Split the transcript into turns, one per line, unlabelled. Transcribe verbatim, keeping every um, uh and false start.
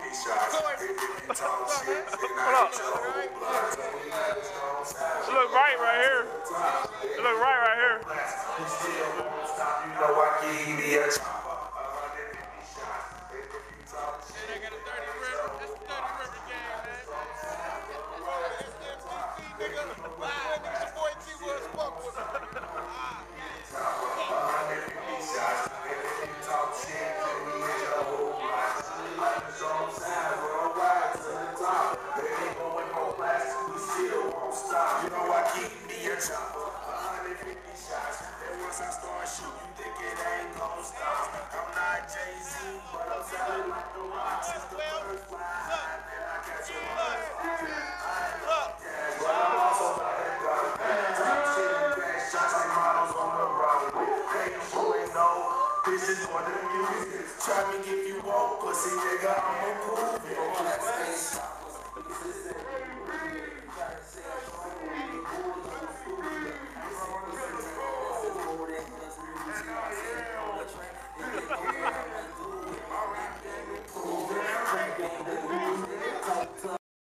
up? It look right right here. It look right right here.
You know I give you a chopper. You know I keep me a chopper, one hundred fifty shots. And once I start shooting, think it ain't gon' stop. I'm not Jay-Z, but I'm selling like the rocks. Since the first fly high, then I catch a buzz. I love cash, but I'm also about that drop. Top shit and back shots like models on the road. Hey, you ain't know, this is more than music. Try me if you want, pussy nigga, I'ma prove it.